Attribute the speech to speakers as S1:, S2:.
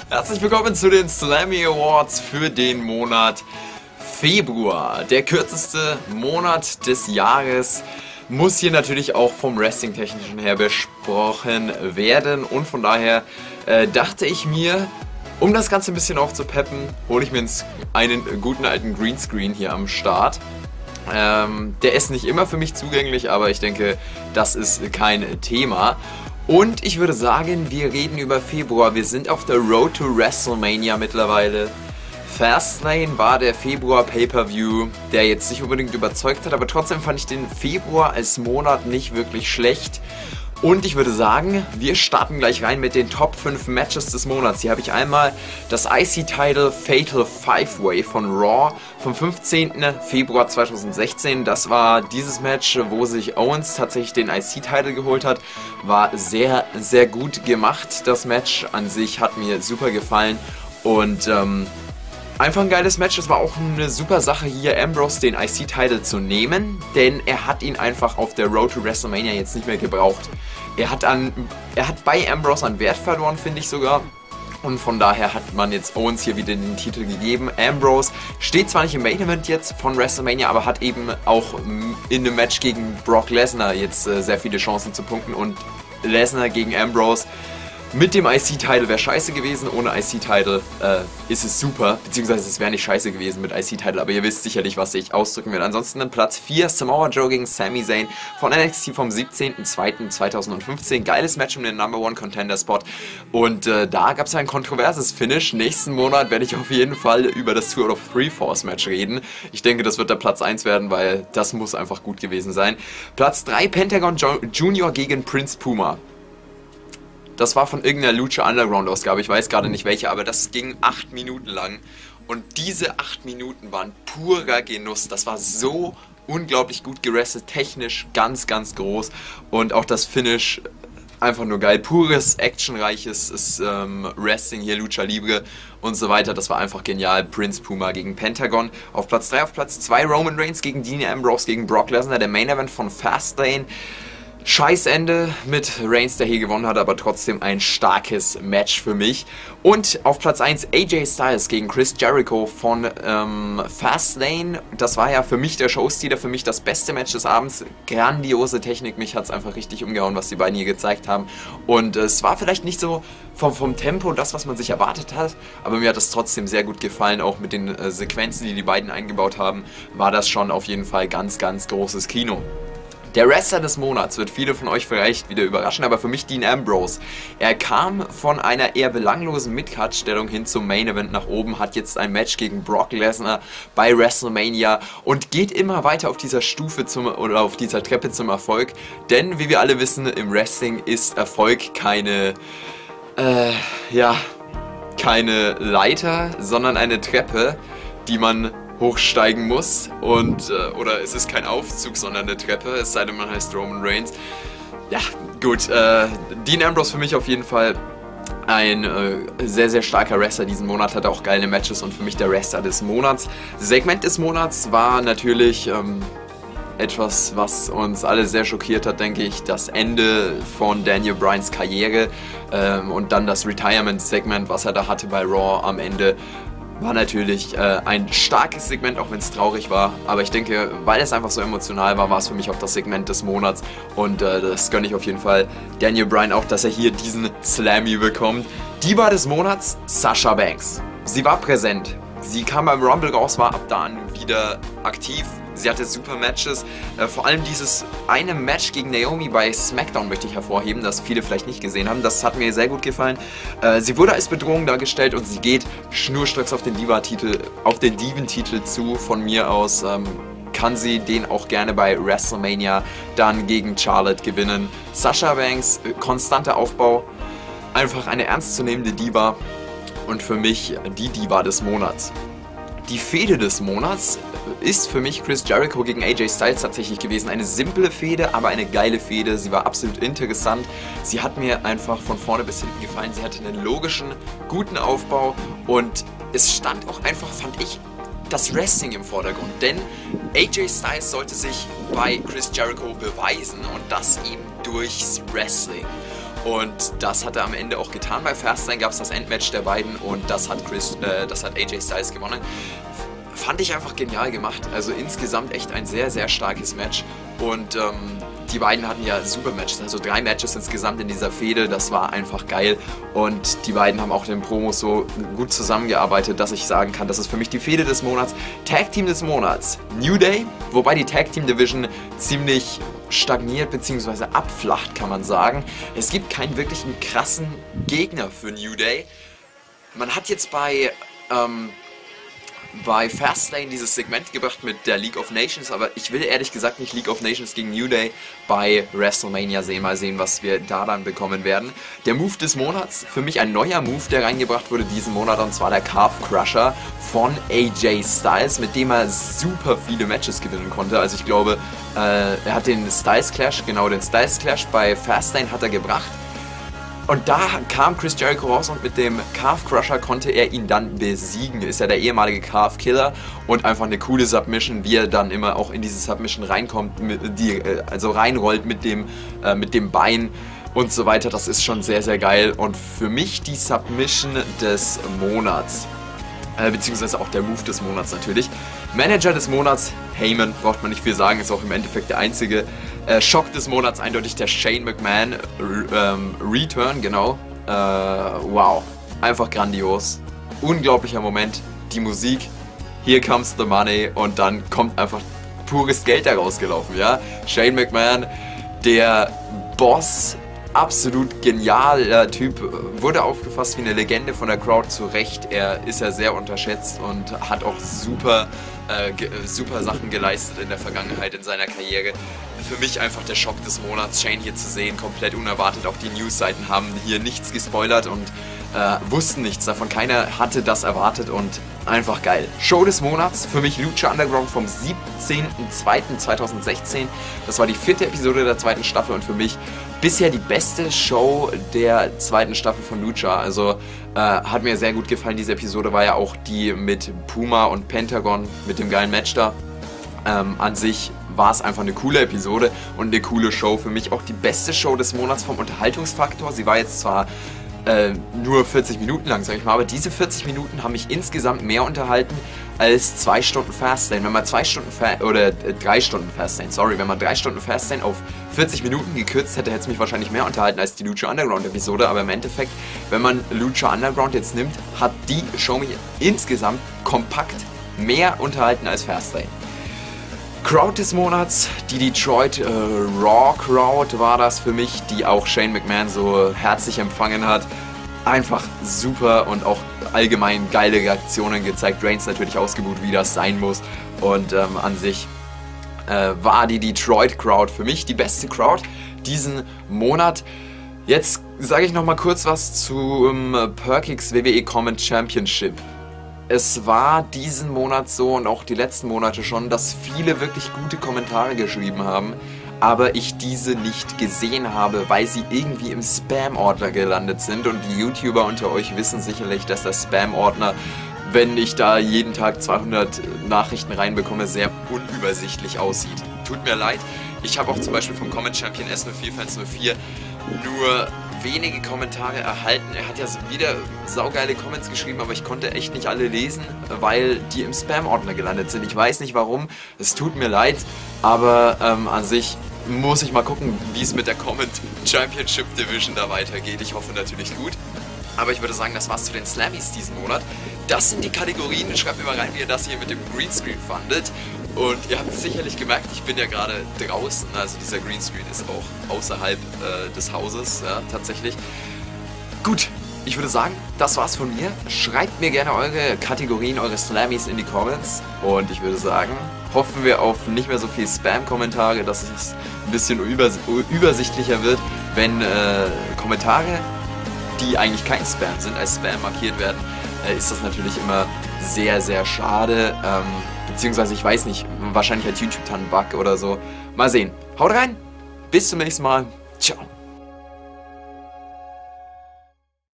S1: Herzlich willkommen zu den Slammy Awards für den Monat Februar. Der kürzeste Monat des Jahres muss hier natürlich auch vom Wrestling-Technischen her besprochen werden. Und von daher dachte ich mir, um das Ganze ein bisschen aufzupeppen, hole ich mir einen guten alten Greenscreen hier am Start. Der ist nicht immer für mich zugänglich, aber ich denke, das ist kein Thema. Und ich würde sagen, wir reden über Februar. Wir sind auf der Road to WrestleMania mittlerweile. Fastlane war der Februar Pay-Per-View, der jetzt nicht unbedingt überzeugt hat, aber trotzdem fand ich den Februar als Monat nicht wirklich schlecht. Und ich würde sagen, wir starten gleich rein mit den Top 5 Matches des Monats. Hier habe ich einmal das IC-Title Fatal 5-Way von Raw vom 15. Februar 2016. Das war dieses Match, wo sich Owens tatsächlich den IC-Title geholt hat. War sehr, sehr gut gemacht. Das Match an sich hat mir super gefallen und einfach ein geiles Match. Es war auch eine super Sache hier, Ambrose den IC-Title zu nehmen, denn er hat ihn einfach auf der Road to WrestleMania jetzt nicht mehr gebraucht. Er hat bei Ambrose an Wert verloren, finde ich sogar. Und von daher hat man jetzt Owens hier wieder den Titel gegeben. Ambrose steht zwar nicht im Main Event jetzt von WrestleMania, aber hat eben auch in einem Match gegen Brock Lesnar jetzt sehr viele Chancen zu punkten. Und Lesnar gegen Ambrose mit dem IC-Title wäre scheiße gewesen, ohne IC-Title ist es super, beziehungsweise es wäre nicht scheiße gewesen mit IC-Title, aber ihr wisst sicherlich, was ich ausdrücken will. Ansonsten dann Platz 4, Samoa Joe gegen Sami Zayn von NXT vom 17.02.2015. Geiles Match um den Number One Contender Spot und da gab es ein kontroverses Finish. Nächsten Monat werde ich auf jeden Fall über das 2 out of 3 Falls Match reden. Ich denke, das wird der Platz 1 werden, weil das muss einfach gut gewesen sein. Platz 3, Pentagon Junior gegen Prince Puma. Das war von irgendeiner Lucha Underground Ausgabe, ich weiß gerade nicht welche, aber das ging 8 Minuten lang. Und diese 8 Minuten waren purer Genuss. Das war so unglaublich gut gerastet, technisch ganz, ganz groß. Und auch das Finish einfach nur geil. Pures, actionreiches Wrestling hier, Lucha Libre und so weiter. Das war einfach genial. Prince Puma gegen Pentagon. Auf Platz 3, auf Platz 2 Roman Reigns gegen Dean Ambrose gegen Brock Lesnar, der Main Event von Fastlane. Scheiß Ende mit Reigns, der hier gewonnen hat, aber trotzdem ein starkes Match für mich. Und auf Platz 1 AJ Styles gegen Chris Jericho von Fastlane. Das war ja für mich der Showstealer, für mich das beste Match des Abends. Grandiose Technik, mich hat es einfach richtig umgehauen, was die beiden hier gezeigt haben. Und es war vielleicht nicht so vom Tempo das, was man sich erwartet hat, aber mir hat es trotzdem sehr gut gefallen. Auch mit den Sequenzen, die die beiden eingebaut haben, war das schon auf jeden Fall ganz, ganz großes Kino. Der Wrestler des Monats wird viele von euch vielleicht wieder überraschen, aber für mich Dean Ambrose. Er kam von einer eher belanglosen Mid-Card-Stellung hin zum Main Event nach oben, hat jetzt ein Match gegen Brock Lesnar bei WrestleMania und geht immer weiter auf dieser Stufe oder auf dieser Treppe zum Erfolg. Denn wie wir alle wissen, im Wrestling ist Erfolg keine Leiter, sondern eine Treppe, die man hochsteigen muss und oder es ist kein Aufzug, sondern eine Treppe, es sei denn man heißt Roman Reigns. Ja, gut, Dean Ambrose für mich auf jeden Fall ein sehr, sehr starker Wrestler diesen Monat, hatte auch geile Matches und für mich der Wrestler des Monats. Segment des Monats war natürlich etwas, was uns alle sehr schockiert hat, denke ich, das Ende von Daniel Bryans Karriere und dann das Retirement-Segment, was er da hatte bei Raw am Ende. War natürlich ein starkes Segment, auch wenn es traurig war. Aber ich denke, weil es einfach so emotional war, war es für mich auch das Segment des Monats. Und das gönne ich auf jeden Fall Daniel Bryan auch, dass er hier diesen Slammy bekommt. Diva des Monats, Sasha Banks. Sie war präsent. Sie kam beim Rumble raus, war ab da an wieder aktiv. Sie hatte super Matches. Vor allem dieses eine Match gegen Naomi bei SmackDown möchte ich hervorheben, das viele vielleicht nicht gesehen haben. Das hat mir sehr gut gefallen. Sie wurde als Bedrohung dargestellt und sie geht schnurstracks auf den Diva-Titel, auf den Diven-Titel zu. Von mir aus kann sie den auch gerne bei WrestleMania dann gegen Charlotte gewinnen. Sasha Banks, konstanter Aufbau, einfach eine ernstzunehmende Diva und für mich die Diva des Monats. Die Fehde des Monats ist für mich Chris Jericho gegen AJ Styles tatsächlich gewesen. Eine simple Fehde, aber eine geile Fehde. Sie war absolut interessant. Sie hat mir einfach von vorne bis hinten gefallen. Sie hatte einen logischen, guten Aufbau und es stand auch einfach, fand ich, das Wrestling im Vordergrund. Denn AJ Styles sollte sich bei Chris Jericho beweisen und das eben durchs Wrestling. Und das hat er am Ende auch getan. Bei Fastlane gab es das Endmatch der beiden und das hat AJ Styles gewonnen. Fand ich einfach genial gemacht. Also insgesamt echt ein sehr, sehr starkes Match. Und die beiden hatten ja super Matches, also 3 Matches insgesamt in dieser Fehde, das war einfach geil. Und die beiden haben auch in den Promos so gut zusammengearbeitet, dass ich sagen kann, das ist für mich die Fehde des Monats. Tag Team des Monats, New Day, wobei die Tag Team Division ziemlich stagniert bzw. abflacht, kann man sagen. Es gibt keinen wirklichen krassen Gegner für New Day. Man hat jetzt bei Fastlane dieses Segment gebracht mit der League of Nations, aber ich will ehrlich gesagt nicht League of Nations gegen New Day bei WrestleMania sehen. Mal sehen, was wir da dann bekommen werden. Der Move des Monats, für mich ein neuer Move, der reingebracht wurde diesen Monat, und zwar der Calf Crusher von AJ Styles, mit dem er super viele Matches gewinnen konnte. Also ich glaube, er hat den Styles Clash bei Fastlane hat er gebracht. Und da kam Chris Jericho raus und mit dem Calf Crusher konnte er ihn dann besiegen. Ist ja der ehemalige Calf Killer und einfach eine coole Submission, wie er dann immer auch in diese Submission reinkommt, also reinrollt mit dem Bein und so weiter. Das ist schon sehr, sehr geil und für mich die Submission des Monats. Beziehungsweise auch der Move des Monats natürlich. Manager des Monats, Heyman, braucht man nicht viel sagen, ist auch im Endeffekt der einzige. Schock des Monats eindeutig der Shane McMahon Return, genau. Wow, einfach grandios. Unglaublicher Moment, die Musik, here comes the money und dann kommt einfach pures Geld da rausgelaufen, ja. Shane McMahon, der Boss, absolut genialer Typ, wurde aufgefasst wie eine Legende von der Crowd, zu Recht. Er ist ja sehr unterschätzt und hat auch super Sachen geleistet in der Vergangenheit in seiner Karriere. Für mich einfach der Schock des Monats, Shane hier zu sehen, komplett unerwartet. Auch die Newsseiten haben hier nichts gespoilert und wussten nichts davon. Keiner hatte das erwartet und einfach geil. Show des Monats, für mich Lucha Underground vom 17.02.2016. Das war die 4. Episode der 2. Staffel und für mich bisher die beste Show der 2. Staffel von Lucha. Also hat mir sehr gut gefallen. Diese Episode war ja auch die mit Puma und Pentagon, mit dem geilen Match da. An sich war es einfach eine coole Episode und eine coole Show. Für mich auch die beste Show des Monats vom Unterhaltungsfaktor. Sie war jetzt zwar nur 40 Minuten lang, sag ich mal, aber diese 40 Minuten haben mich insgesamt mehr unterhalten als 2 Stunden Fastlane. Wenn man 3 Stunden Fastlane, wenn man 3 Stunden Fastlane auf 40 Minuten gekürzt hätte, hätte es mich wahrscheinlich mehr unterhalten als die Lucha Underground Episode, aber im Endeffekt, wenn man Lucha Underground jetzt nimmt, hat die Show mich insgesamt kompakt mehr unterhalten als Fastlane. Crowd des Monats, die Detroit Raw Crowd war das für mich, die auch Shane McMahon so herzlich empfangen hat. Einfach super und auch allgemein geile Reaktionen gezeigt. Reigns natürlich ausgebuht, wie das sein muss. Und an sich war die Detroit Crowd für mich die beste Crowd diesen Monat. Jetzt sage ich nochmal kurz was zum Perkix WWE Comment Championship. Es war diesen Monat so und auch die letzten Monate schon, dass viele wirklich gute Kommentare geschrieben haben, aber ich diese nicht gesehen habe, weil sie irgendwie im Spam-Ordner gelandet sind. Und die YouTuber unter euch wissen sicherlich, dass der Spam-Ordner, wenn ich da jeden Tag 200 Nachrichten reinbekomme, sehr unübersichtlich aussieht. Tut mir leid, ich habe auch zum Beispiel vom Comment Champion S04 Fans 04 nur wenige Kommentare erhalten. Er hat ja wieder saugeile Comments geschrieben, aber ich konnte echt nicht alle lesen, weil die im Spam-Ordner gelandet sind. Ich weiß nicht warum, es tut mir leid, aber an sich muss ich mal gucken, wie es mit der Comment Championship Division da weitergeht. Ich hoffe natürlich gut. Aber ich würde sagen, das war's zu den Slammies diesen Monat. Das sind die Kategorien. Schreibt mir mal rein, wie ihr das hier mit dem Greenscreen fandet. Und ihr habt es sicherlich gemerkt, ich bin ja gerade draußen. Also dieser Greenscreen ist auch außerhalb des Hauses, ja, tatsächlich. Gut, ich würde sagen, das war's von mir. Schreibt mir gerne eure Kategorien, eure Slammies in die Comments. Und ich würde sagen, hoffen wir auf nicht mehr so viel Spam-Kommentare, dass es ein bisschen übersichtlicher wird, wenn Kommentare, die eigentlich kein Spam sind, als Spam markiert werden, ist das natürlich immer sehr, sehr schade. Beziehungsweise, ich weiß nicht, wahrscheinlich hat YouTube dann einen Bug oder so. Mal sehen. Haut rein, bis zum nächsten Mal. Ciao.